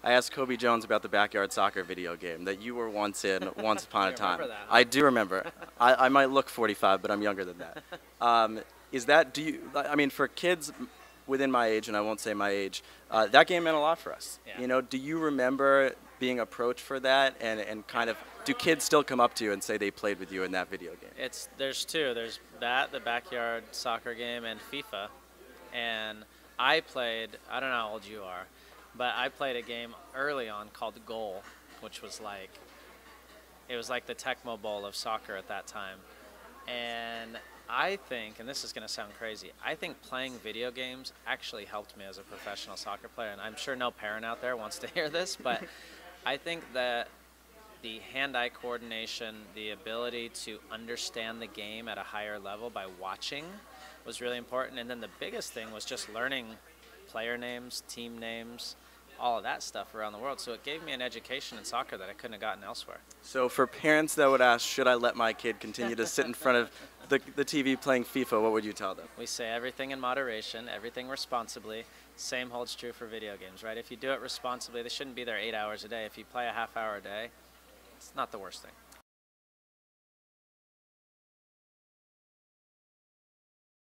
I asked Kobe Jones about the backyard soccer video game that you were once in, once upon a time. Remember that, huh? I do remember. I might look 45, but I'm younger than that. Is that, I mean, for kids within my age, and I won't say my age, that game meant a lot for us. Yeah. You know, do you remember being approached for that, and kind of, do kids still come up to you and say they played with you in that video game? There's two. There's that, the backyard soccer game, and FIFA. And I played, I don't know how old you are, but I played a game early on called Goal, which was like, it was like the Tecmo Bowl of soccer at that time. And I think, and this is going to sound crazy, I think playing video games actually helped me as a professional soccer player. And I'm sure no parent out there wants to hear this, but I think that the hand-eye coordination, the ability to understand the game at a higher level by watching was really important. And then the biggest thing was just learning player names, team names, all of that stuff around the world. So it gave me an education in soccer that I couldn't have gotten elsewhere. So for parents that would ask, should I let my kid continue to sit in front of the TV playing FIFA, what would you tell them? We say everything in moderation, everything responsibly. Same holds true for video games, right? If you do it responsibly, they shouldn't be there 8 hours a day. If you play a half hour a day, it's not the worst thing.